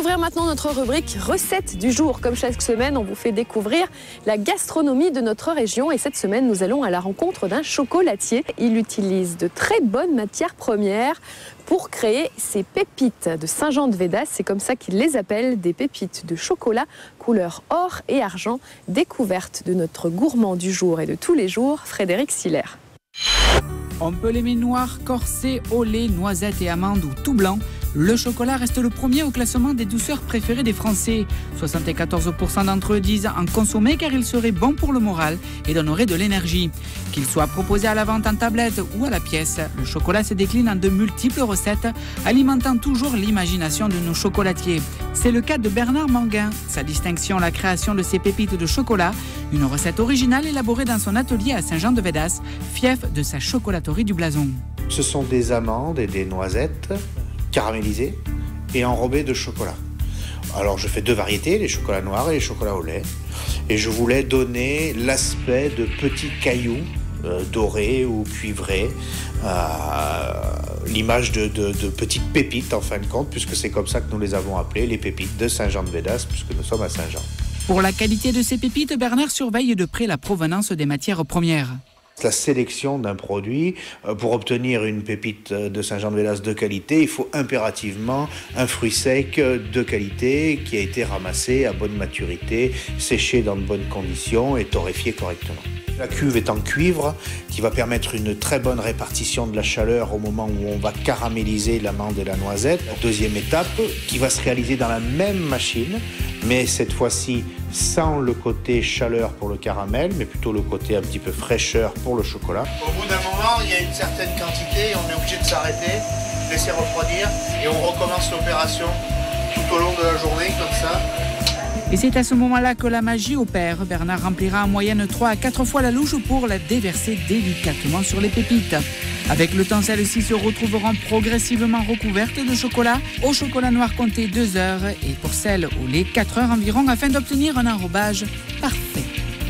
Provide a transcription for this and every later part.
ouvrir maintenant notre rubrique recettes du jour. Comme chaque semaine, on vous fait découvrir la gastronomie de notre région. Et cette semaine, nous allons à la rencontre d'un chocolatier. Il utilise de très bonnes matières premières pour créer ses pépites de Saint-Jean-de-Védas. C'est comme ça qu'il les appelle, des pépites de chocolat couleur or et argent. Découverte de notre gourmand du jour et de tous les jours, Frédéric Siller. On peut l'aimer noir, corsé, au lait, noisette et amande ou tout blanc. Le chocolat reste le premier au classement des douceurs préférées des Français. 74% d'entre eux disent en consommer car il serait bon pour le moral et donnerait de l'énergie. Qu'il soit proposé à la vente en tablette ou à la pièce, le chocolat se décline en de multiples recettes, alimentant toujours l'imagination de nos chocolatiers. C'est le cas de Bernard Manguin. Sa distinction, la création de ses pépites de chocolat, une recette originale élaborée dans son atelier à Saint-Jean-de-Védas, fief de sa chocolaterie du Blason. Ce sont des amandes et des noisettes caramélisées et enrobées de chocolat. Alors je fais deux variétés, les chocolats noirs et les chocolats au lait. Et je voulais donner l'aspect de petits cailloux dorés ou cuivrés, l'image de petites pépites en fin de compte, puisque c'est comme ça que nous les avons appelées, les pépites de Saint-Jean-de-Védas, puisque nous sommes à Saint-Jean. Pour la qualité de ces pépites, Bernard surveille de près la provenance des matières premières. La sélection d'un produit, pour obtenir une pépite de Saint-Jean-de-Védas de qualité, il faut impérativement un fruit sec de qualité qui a été ramassé à bonne maturité, séché dans de bonnes conditions et torréfié correctement. La cuve est en cuivre qui va permettre une très bonne répartition de la chaleur au moment où on va caraméliser l'amande et la noisette. La deuxième étape qui va se réaliser dans la même machine, mais cette fois-ci sans le côté chaleur pour le caramel, mais plutôt le côté un petit peu fraîcheur pour le chocolat. Au bout d'un moment, il y a une certaine quantité, on est obligé de s'arrêter, laisser refroidir et on recommence l'opération tout au long de la journée comme ça. Et c'est à ce moment-là que la magie opère. Bernard remplira en moyenne 3 à 4 fois la louche pour la déverser délicatement sur les pépites. Avec le temps, celles-ci se retrouveront progressivement recouvertes de chocolat. Au chocolat noir, comptez 2 heures et pour celle au lait, 4 heures environ afin d'obtenir un enrobage parfait.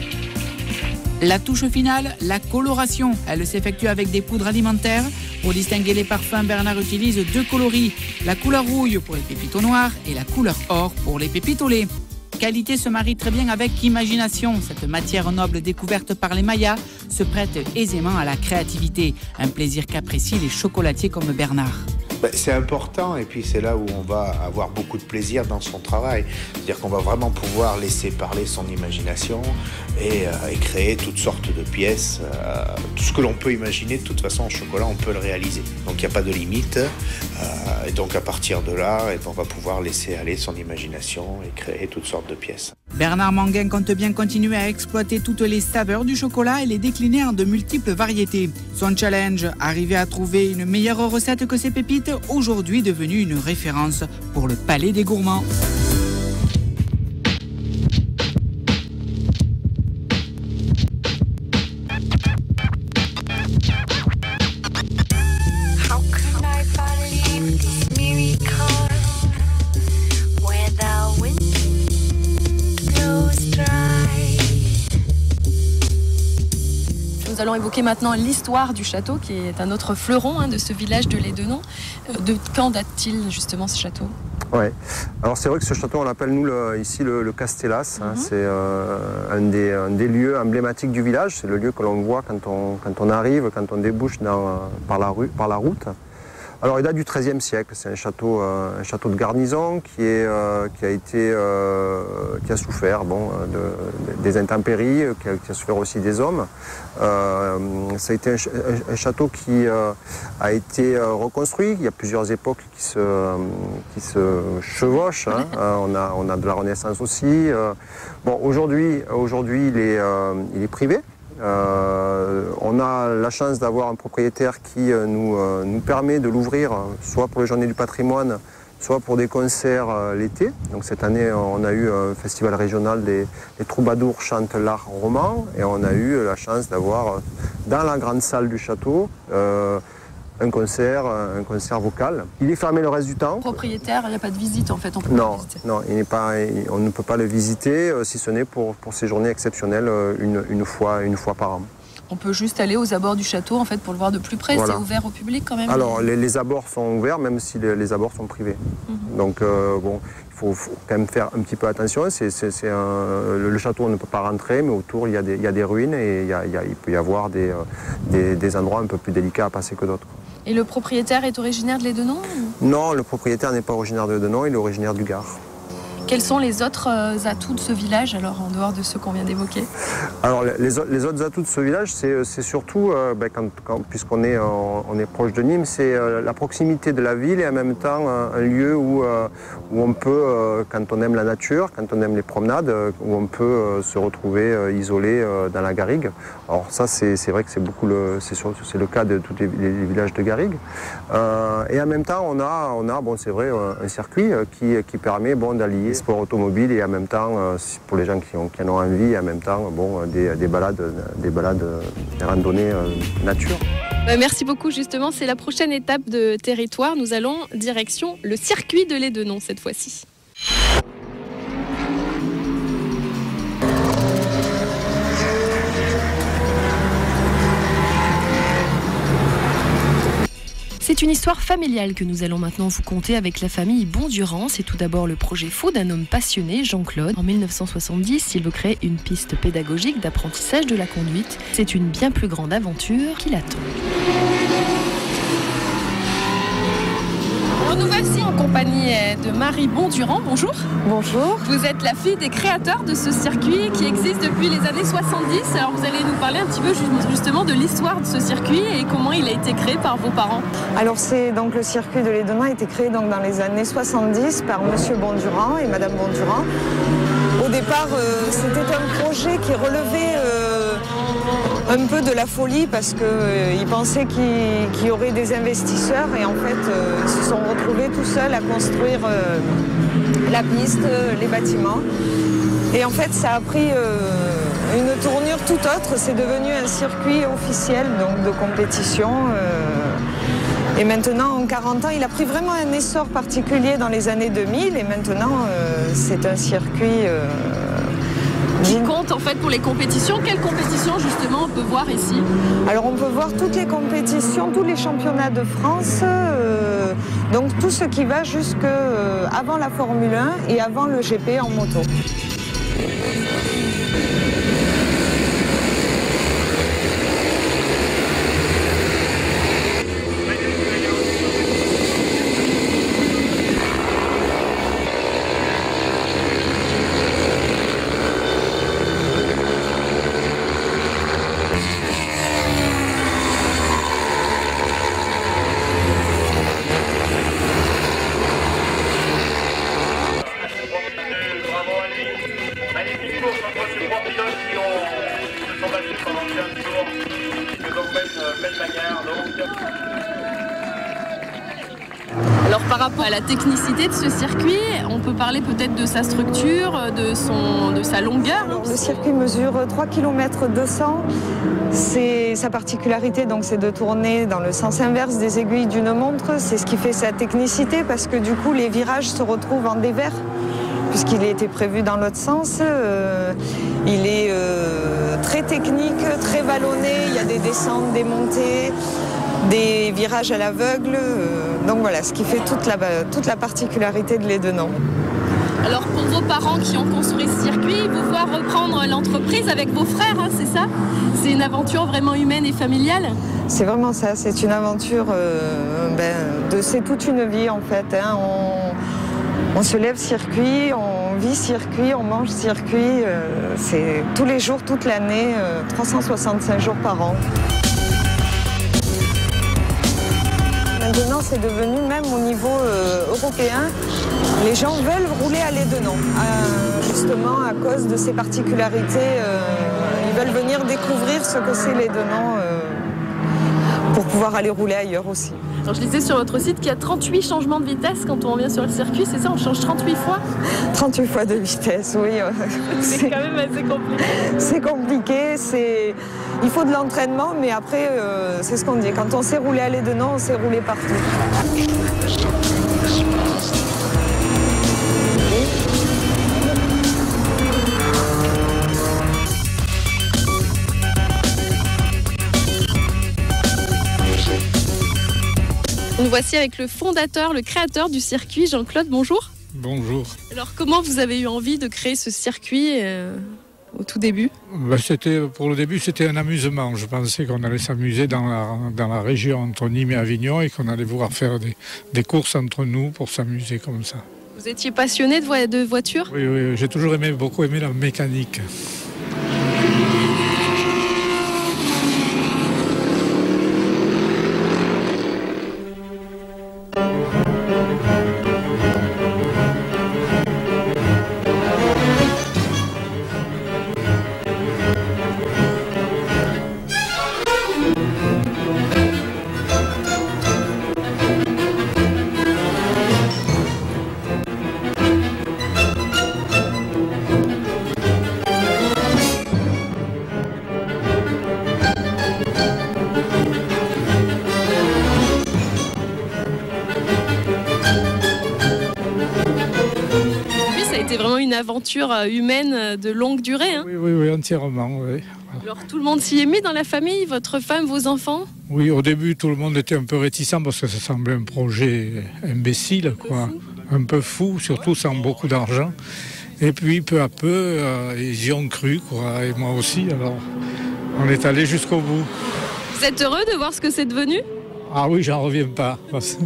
La touche finale, la coloration. Elle s'effectue avec des poudres alimentaires. Pour distinguer les parfums, Bernard utilise 2 coloris. La couleur rouille pour les pépites au noir et la couleur or pour les pépites au lait. Qualité se marie très bien avec imagination. Cette matière noble découverte par les Mayas se prête aisément à la créativité. Un plaisir qu'apprécient les chocolatiers comme Bernard. C'est important et puis c'est là où on va avoir beaucoup de plaisir dans son travail. C'est-à-dire qu'on va vraiment pouvoir laisser parler son imagination et créer toutes sortes de pièces. Tout ce que l'on peut imaginer, de toute façon en chocolat, on peut le réaliser. Donc il n'y a pas de limite. Et donc à partir de là, on va pouvoir laisser aller son imagination et créer toutes sortes de pièces. Bernard Manguin compte bien continuer à exploiter toutes les saveurs du chocolat et les décliner en de multiples variétés. Son challenge, arriver à trouver une meilleure recette que ses pépites, aujourd'hui devenue une référence pour le palais des gourmands. Nous allons évoquer maintenant l'histoire du château, qui est un autre fleuron de ce village de Lédenon. De quand date-t-il justement ce château ? Oui, alors c'est vrai que ce château, on l'appelle nous ici le Castellas. C'est un des lieux emblématiques du village. C'est le lieu que l'on voit quand on arrive, quand on débouche par la route. Alors il date du XIIIe siècle, c'est un château de garnison qui a souffert des intempéries, qui a souffert aussi des hommes. Ça a été un château qui a été reconstruit. Il y a plusieurs époques qui se chevauchent. On a de la Renaissance aussi. Aujourd'hui il est privé. On a la chance d'avoir un propriétaire qui nous permet de l'ouvrir soit pour les journées du patrimoine, soit pour des concerts l'été. Donc cette année, on a eu un festival régional des troubadours chantent l'art roman et on a eu la chance d'avoir dans la grande salle du château un concert vocal. Il est fermé le reste du temps. Propriétaire, il n'y a pas de visite en fait, on peut non, pas visiter. Non, on ne peut pas le visiter si ce n'est pour ces journées exceptionnelles une fois par an. On peut juste aller aux abords du château en fait pour le voir de plus près. Voilà. C'est ouvert au public quand même. Alors les abords sont ouverts même si les abords sont privés. Donc bon, il faut quand même faire un petit peu attention. Le château on ne peut pas rentrer, mais autour il y a des ruines et il peut y avoir des endroits un peu plus délicats à passer que d'autres. Et le propriétaire est originaire de Lédenon? Non, le propriétaire n'est pas originaire de Lédenon, il est originaire du Gard. Quels sont les autres atouts de ce village, alors, en dehors de ceux qu'on vient d'évoquer? Alors, les autres atouts de ce village, c'est surtout, puisqu'on est proche de Nîmes, c'est la proximité de la ville et en même temps un lieu où on peut, quand on aime la nature, quand on aime les promenades, où on peut se retrouver isolé dans la garrigue. Alors ça, c'est vrai que c'est le cas de tous les villages de garrigue. Et en même temps, on a c'est vrai, un circuit qui permet d'allier sport automobile et en même temps, pour les gens qui en ont envie, et en même temps, des balades, des randonnées nature. Merci beaucoup, justement, c'est la prochaine étape de territoire. Nous allons direction le circuit de Lédenon cette fois-ci. C'est une histoire familiale que nous allons maintenant vous conter avec la famille Bondurant. C'est tout d'abord le projet fou d'un homme passionné, Jean-Claude. En 1970, il veut créer une piste pédagogique d'apprentissage de la conduite. C'est une bien plus grande aventure qui l'attend. Alors nous voici en compagnie de Marie Bondurant. Bonjour. Bonjour. Vous êtes la fille des créateurs de ce circuit qui existe depuis les années 70. Alors vous allez nous parler un petit peu justement de l'histoire de ce circuit et comment il a été créé par vos parents. Alors c'est donc le circuit de Lédenon a été créé donc dans les années 70 par Monsieur Bondurant et Madame Bondurant. Au départ, c'était un projet qui relevait un peu de la folie parce qu'ils pensaient qu'il y aurait des investisseurs et en fait ils se sont retrouvés tout seuls à construire la piste, les bâtiments. Et en fait ça a pris une tournure tout autre, c'est devenu un circuit officiel donc de compétition. Et maintenant, en 40 ans, il a pris vraiment un essor particulier dans les années 2000 et maintenant c'est un circuit qui compte en fait pour les compétitions. Quelles compétitions justement on peut voir ici? Alors on peut voir toutes les compétitions, tous les championnats de France, donc tout ce qui va jusqu'avant la Formule 1 et avant le GP en moto. Alors par rapport à la technicité de ce circuit, on peut parler peut-être de sa structure, de sa longueur. Le circuit mesure 3 km 200. Sa particularité, donc, c'est de tourner dans le sens inverse des aiguilles d'une montre. C'est ce qui fait sa technicité parce que du coup les virages se retrouvent en dévers puisqu'il a été prévu dans l'autre sens. Il est très technique, très vallonné. Il y a des descentes, des montées, des virages à l'aveugle. Donc voilà, ce qui fait toute la particularité de Lédenon. Alors pour vos parents qui ont construit ce circuit, vous voir reprendre l'entreprise avec vos frères, hein, c'est ça? C'est une aventure vraiment humaine et familiale? C'est vraiment ça, c'est une aventure, c'est toute une vie en fait. Hein. On se lève circuit, on vit circuit, on mange circuit. C'est tous les jours, toute l'année, 365 jours par an. Maintenant, c'est devenu même au niveau européen, les gens veulent rouler à Lédenon, justement à cause de ses particularités. Ils veulent venir découvrir ce que c'est Lédenon pour pouvoir aller rouler ailleurs aussi. Alors je lisais sur votre site qu'il y a 38 changements de vitesse quand on revient sur le circuit, c'est ça? On change 38 fois? 38 fois de vitesse, oui. C'est quand même assez compliqué. C'est compliqué, il faut de l'entraînement, mais après, c'est ce qu'on dit. Quand on sait rouler à Lédenon, on sait rouler partout. Nous voici avec le fondateur, le créateur du circuit, Jean-Claude, bonjour. Bonjour. Alors comment vous avez eu envie de créer ce circuit au tout début? Pour le début, c'était un amusement. Je pensais qu'on allait s'amuser dans la région entre Nîmes et Avignon et qu'on allait pouvoir faire des courses entre nous pour s'amuser comme ça. Vous étiez passionné de voitures? Oui, j'ai toujours beaucoup aimé la mécanique. C'était vraiment une aventure humaine de longue durée. Hein. Oui, entièrement. Oui. Alors tout le monde s'y est mis dans la famille, votre femme, vos enfants? Oui, au début, tout le monde était un peu réticent parce que ça semblait un projet imbécile, quoi. Un peu fou, surtout sans beaucoup d'argent. Et puis, peu à peu, ils y ont cru, quoi. Et moi aussi, alors on est allé jusqu'au bout. Vous êtes heureux de voir ce que c'est devenu? Ah oui, j'en reviens pas.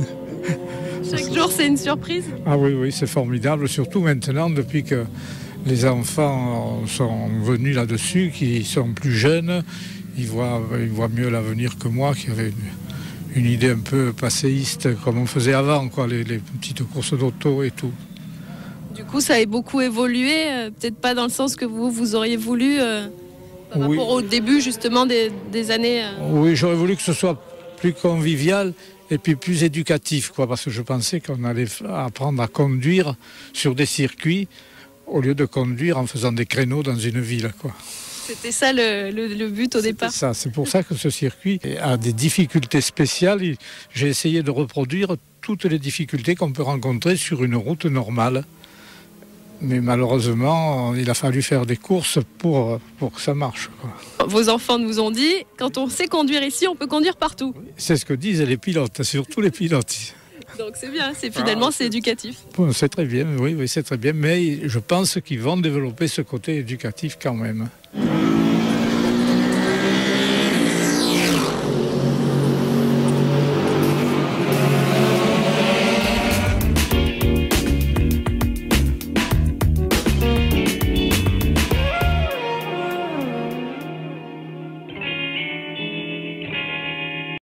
Chaque jour, c'est une surprise? Ah oui, c'est formidable, surtout maintenant, depuis que les enfants sont venus là-dessus, qui sont plus jeunes, ils voient mieux l'avenir que moi, qui avait une idée un peu passéiste, comme on faisait avant, quoi, les petites courses d'auto et tout. Du coup, ça a beaucoup évolué, peut-être pas dans le sens que vous auriez voulu, par rapport au début, justement, des années... Oui, j'aurais voulu que ce soit plus convivial et puis plus éducatif, quoi, parce que je pensais qu'on allait apprendre à conduire sur des circuits au lieu de conduire en faisant des créneaux dans une ville, quoi. C'était ça le but au départ. C'est pour ça que ce circuit a des difficultés spéciales. J'ai essayé de reproduire toutes les difficultés qu'on peut rencontrer sur une route normale. Mais malheureusement, il a fallu faire des courses pour que ça marche, quoi. Vos enfants nous ont dit, quand on sait conduire ici, on peut conduire partout. C'est ce que disent les pilotes, surtout les pilotes. Donc c'est bien, c'est éducatif. Bon, c'est très bien, oui, c'est très bien. Mais je pense qu'ils vont développer ce côté éducatif quand même.